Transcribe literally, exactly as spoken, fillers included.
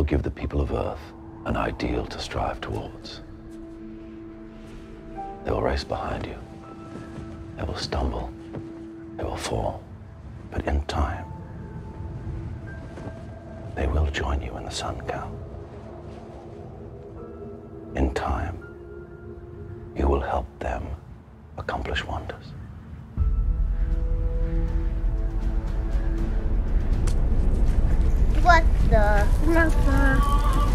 give the people of Earth an ideal to strive towards. They will race behind you. They will stumble. They will fall. But in time, they will join you in the sun, Cal. In time, you will help them accomplish wonders. What the?